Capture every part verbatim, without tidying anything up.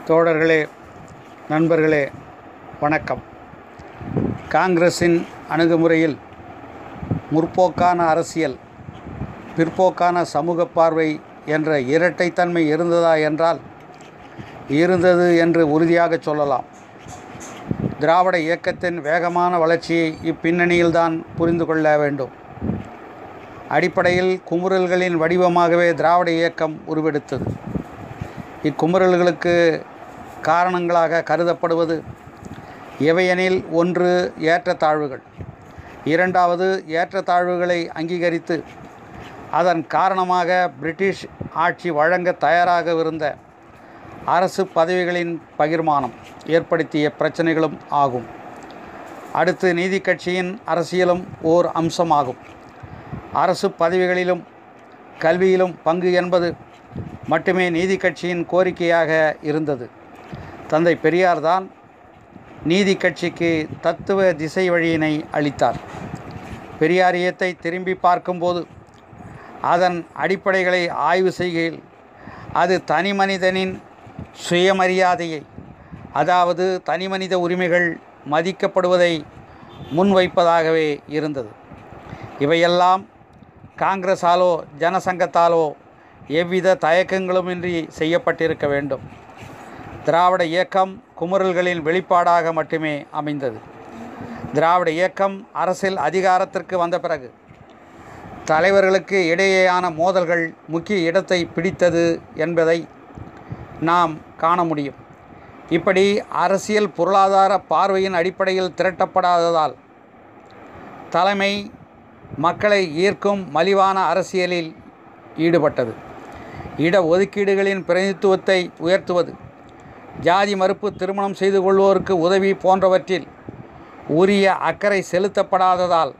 தோழர்களே, நண்பர்களே, வணக்கம். காங்கிரஸின் அணுகுமுறையில் முற்போக்கான அரசியல், பிற்போக்கான சமூக பார்வை என்ற இரட்டைத்தன்மை இருந்ததா என்றால் இருந்தது என்று உறுதியாக சொல்லலாம். திராவிட இயக்கத்தின் வேகமான வளர்ச்சியை இப்பின்னணியில்தான் புரிந்து கொள்ள வேண்டும். அடிப்படையில் குமுறல்களின் வடிவமாகவே திராவிட இயக்கம் உருவெடுத்தது. இக்குமுறல்களுக்கு காரணங்களாக கருதப்படுவது எவையெனில், ஒன்று ஏற்றத்தாழ்வுகள், இரண்டாவது ஏற்றத்தாழ்வுகளை அங்கீகரித்து அதன் காரணமாக பிரிட்டிஷ் ஆட்சி வழங்க தயாராகவிருந்த அரசு பதவிகளின் பகிர்மானம் ஏற்படுத்திய பிரச்சனைகளும் ஆகும். அடுத்து நீதி கட்சியின் அரசியலும் ஓர் அம்சமாகும். அரசு பதவிகளிலும் கல்வியிலும் பங்கு என்பது மட்டுமே நீதி கட்சியின் கோரிக்கையாக இருந்தது. தந்தை பெரியார் தான் நீதி கட்சிக்கு தத்துவ திசை வழியினை அளித்தார். பெரியாரியத்தை திரும்பி பார்க்கும்போது அதன் அடிப்படைகளை ஆய்வு செய்கையில் அது தனி மனிதனின் சுயமரியாதையை, அதாவது தனி மனித உரிமைகள் மதிக்கப்படுவதை முன்வைப்பதாகவே இருந்தது. இவையெல்லாம் காங்கிரஸாலோ ஜனசங்கத்தாலோ எவ்வித தயக்கங்களுமின்றி செய்யப்பட்டிருக்க வேண்டும். திராவிட இயக்கம் குமுறல்களின் வெளிப்பாடாக மட்டுமே அமைந்தது. திராவிட இயக்கம் அரசியல் அதிகாரத்திற்கு வந்த பிறகு தலைவர்களுக்கு இடையேயான மோதல்கள் முக்கிய இடத்தை பிடித்தது என்பதை நாம் காண முடியும். இப்படி அரசியல் பொருளாதார பார்வையின் அடிப்படையில் திரட்டப்படாததால் தலைமை மக்களை ஈர்க்கும் மலிவான அரசியலில் ஈடுபட்டது. இட ஒதுக்கீடுகளின் பிரதிநிதித்துவத்தை உயர்த்துவது, ஜாதி மறுப்பு, திருமணம் செய்து கொள்வோருக்கு உதவி போன்றவற்றில் உரிய அக்கறை செலுத்தப்படாததால்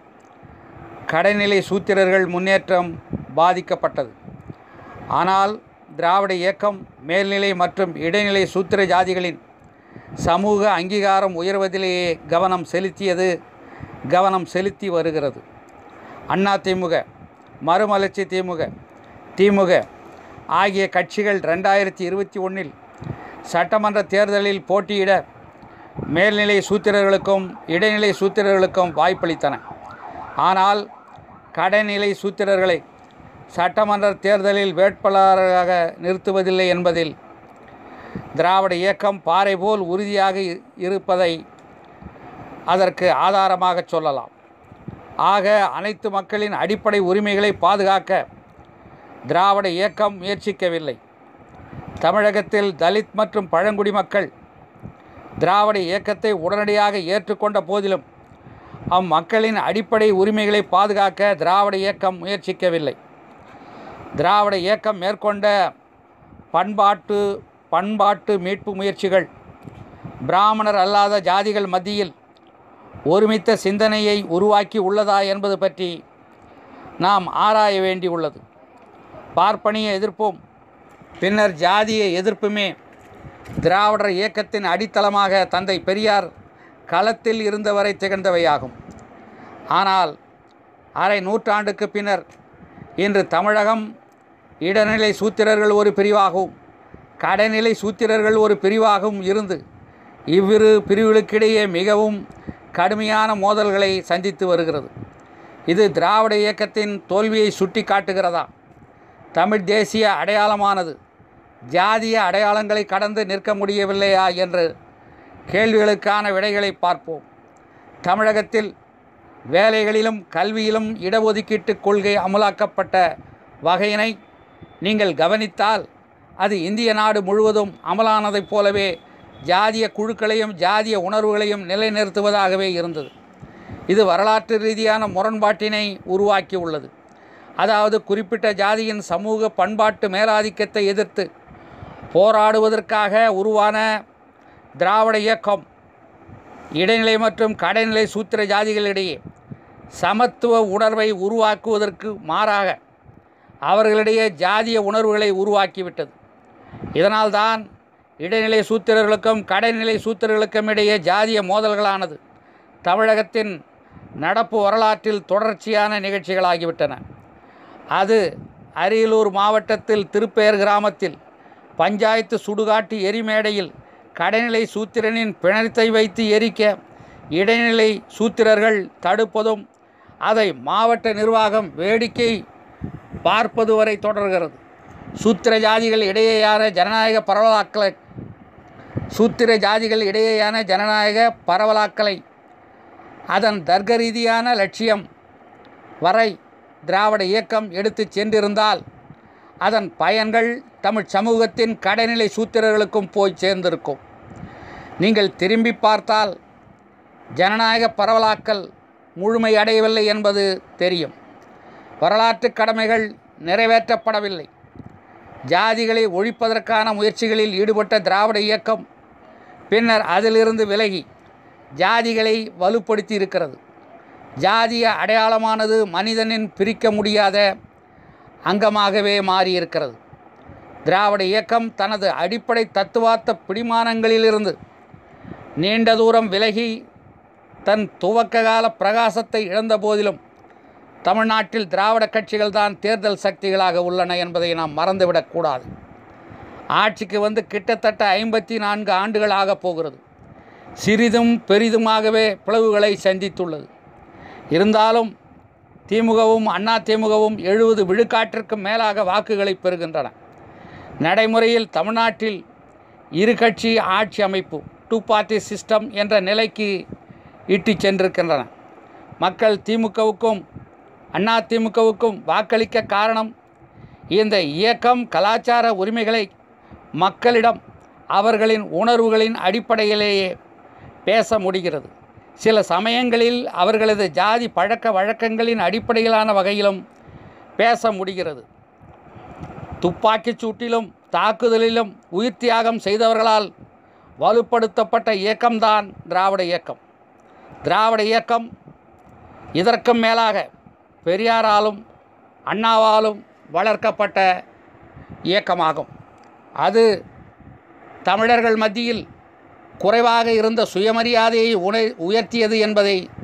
கடைநிலை சூத்திரர்கள் முன்னேற்றம் பாதிக்கப்பட்டது. ஆனால் திராவிட இயக்கம் மேல்நிலை மற்றும் இடைநிலை சூத்திர ஜாதிகளின் சமூக அங்கீகாரம் உயர்வதிலேயே கவனம் செலுத்தியது கவனம் செலுத்தி வருகிறது. அண்ணா திமுக, மறுமலர்ச்சி திமுக, திமுக ஆகிய கட்சிகள் ரெண்டாயிரத்தி இருபத்தி ஒன்றில் சட்டமன்ற தேர்தலில் போட்டியிட மேல்நிலை சூத்திரர்களுக்கும் இடைநிலை சூத்திரர்களுக்கும் வாய்ப்பளித்தன. ஆனால் கடைநிலை சூத்திரர்களை சட்டமன்ற தேர்தலில் வேட்பாளராக நிறுத்துவதில்லை என்பதில் திராவிட இயக்கம் பாறை போல் உறுதியாக இருப்பதை அதற்கு ஆதாரமாக சொல்லலாம். ஆக அனைத்து மக்களின் அடிப்படை உரிமைகளை பாதுகாக்க திராவிட இயக்கம் முயற்சிக்கவில்லை. தமிழகத்தில் தலித் மற்றும் பழங்குடி மக்கள் திராவிட இயக்கத்தை உடனடியாக ஏற்றுக்கொண்ட போதிலும் அம்மக்களின் அடிப்படை உரிமைகளை பாதுகாக்க திராவிட இயக்கம் முயற்சிக்கவில்லை. திராவிட இயக்கம் மேற்கொண்ட பண்பாட்டு பண்பாட்டு மீட்பு முயற்சிகள் பிராமணர் அல்லாத ஜாதிகள் மத்தியில் ஒருமித்த சிந்தனையை உருவாக்கி உள்ளதா என்பது பற்றி நாம் ஆராய வேண்டியுள்ளது. பார்ப்பனிய எதிர்ப்பும் பின்னர் ஜாதிய எதிர்ப்புமே திராவிடர் இயக்கத்தின் அடித்தளமாக தந்தை பெரியார் களத்தில் இருந்தவரை திகழ்ந்தவையாகும். ஆனால் அரை நூற்றாண்டுக்கு பின்னர் இன்று தமிழகம் இடைநிலை சூத்திரர்கள் ஒரு பிரிவாகவும் கடைநிலை சூத்திரர்கள் ஒரு பிரிவாகவும் இருந்து இவ்விரு பிரிவுகளுக்கிடையே மிகவும் கடுமையான மோதல்களை சந்தித்து வருகிறது. இது திராவிட இயக்கத்தின் தோல்வியை சுட்டி காட்டுகிறதா? தமிழ் தேசிய அடையாளமானது ஜாதிய அடையாளங்களை கடந்து நிற்க முடியவில்லையா என்று கேள்விகளுக்கான விடைகளை பார்ப்போம். தமிழகத்தில் வேலைகளிலும் கல்வியிலும் இடஒதுக்கீட்டு கொள்கை அமலாக்கப்பட்ட வகையினை நீங்கள் கவனித்தால் அது இந்திய நாடு முழுவதும் அமலானதைப் போலவே ஜாதிய குழுக்களையும் ஜாதிய உணர்வுகளையும் நிலைநிறுத்துவதாகவே இருந்தது. இது வரலாற்று ரீதியான முரண்பாட்டினை உருவாக்கி உள்ளது. அதாவது குறிப்பிட்ட ஜாதியின் சமூக பண்பாட்டு மேலாதிக்கத்தை எதிர்த்து போராடுவதற்காக உருவான திராவிட இயக்கம் இடைநிலை மற்றும் கடைநிலை சூத்திர ஜாதிகளிடையே சமத்துவ உணர்வை உருவாக்குவதற்கு மாறாக அவர்களிடையே ஜாதிய உணர்வுகளை உருவாக்கிவிட்டது. இதனால்தான் இடைநிலை சூத்திரர்களுக்கும் கடைநிலை சூத்திரர்களுக்கும் இடையே ஜாதிய மோதல்களானது தமிழகத்தின் நடப்பு வரலாற்றில் தொடர்ச்சியான நிகழ்ச்சிகளாகிவிட்டன. அது அரியலூர் மாவட்டத்தில் திருப்பேர் கிராமத்தில் பஞ்சாயத்து சுடுகாட்டு எரிமேடையில் கடைநிலை சூத்திரனின் பிணத்தை வைத்து எரிக்க இடைநிலை சூத்திரர்கள் தடுப்பதும் அதை மாவட்ட நிர்வாகம் வேடிக்கை பார்ப்பது வரை தொடர்கிறது. சூத்திர ஜாதிகள் இடையேயான ஜனநாயக பரவலாக்கலை சூத்திர ஜாதிகள் இடையேயான ஜனநாயக பரவலாக்கலை அதன் தர்க்க ரீதியான லட்சியம் வரை திராவிட இயக்கம் எடுத்து சென்றிருந்தால் அதன் பயன்கள் தமிழ் சமூகத்தின் கடைநிலை சூத்திரர்களுக்கும் போய் சேர்ந்திருக்கும். நீங்கள் திரும்பி பார்த்தால் ஜனநாயக பரவலாக்கல் முழுமை அடையவில்லை என்பது தெரியும். வரலாற்று கடமைகள் நிறைவேற்றப்படவில்லை. ஜாதிகளை ஒழிப்பதற்கான முயற்சிகளில் ஈடுபட்ட திராவிட இயக்கம் பின்னர் அதிலிருந்து விலகி ஜாதிகளை வலுப்படுத்தி இருக்கிறது. ஜாதிய அடையாளமானது மனிதனின் பிரிக்க முடியாத அங்கமாகவே மாறியிருக்கிறது. திராவிட இயக்கம் தனது அடிப்படை தத்துவார்த்த பிடிமானங்களிலிருந்து நீண்ட தூரம் விலகி தன் துவக்க கால பிரகாசத்தை இழந்த போதிலும் தமிழ்நாட்டில் திராவிட கட்சிகள் தான் தேர்தல் சக்திகளாக உள்ளன என்பதை நாம் மறந்துவிடக்கூடாது. ஆட்சிக்கு வந்து கிட்டத்தட்ட ஐம்பத்தி நான்கு ஆண்டுகள் ஆகப் போகிறது. சிறிதும் பெரிதுமாகவே பிளவுகளை சந்தித்துள்ளது. இருந்தாலும் திமுகவும் அண்ணா திமுகவும் எழுபது விழுக்காட்டிற்கும் மேலாக வாக்குகளை பெறுகின்றன. நடைமுறையில் தமிழ்நாட்டில் இரு கட்சி ஆட்சி அமைப்பு டூ பார்ட்டி சிஸ்டம் என்ற நிலைக்கு இட்டு சென்றிருக்கின்றன. மக்கள் திமுகவுக்கும் அண்ணா திமுகவுக்கும் வாக்களிக்க காரணம் இந்த இயக்கம் கலாச்சார உரிமைகளை மக்களிடம் அவர்களின் உணர்வுகளின் அடிப்படையிலேயே பேச முடிகிறது. சில சமயங்களில் அவர்களது ஜாதி பழக்க வழக்கங்களின் அடிப்படையிலான வகையிலும் பேச முடிகிறது. துப்பாக்கிச் சூட்டிலும் தாக்குதலிலும் உயிர் தியாகம் செய்தவர்களால் வலுப்படுத்தப்பட்ட இயக்கம்தான் திராவிட இயக்கம். திராவிட இயக்கம் இதற்கும் மேலாக பெரியாராலும் அண்ணாவாலும் வளர்க்கப்பட்ட இயக்கமாகும். அது தமிழர்கள் மத்தியில் குறைவாக இருந்த சுயமரியாதையை உணை உயர்த்தியது என்பதை